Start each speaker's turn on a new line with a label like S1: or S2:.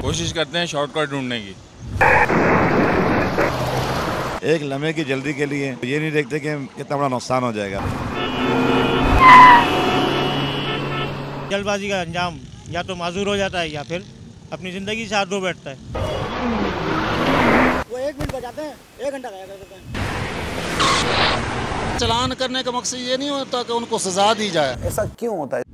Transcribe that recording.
S1: कोशिश करते हैं शॉर्टकट ढूंढने की।
S2: एक लम्हे की जल्दी के लिए ये नहीं देखते कि कितना बड़ा नुकसान हो जाएगा।
S3: जल्दबाजी का अंजाम या तो माजूर हो जाता है या फिर अपनी ज़िंदगी से हाथ धो बैठता है।
S4: वो 1 मिनट बजाते हैं, 1 घंटा गया करते हैं।
S5: चालान करने का मकसद ये नहीं होता कि उनको सजा दी जाए।
S6: ऐसा क्यों होता है?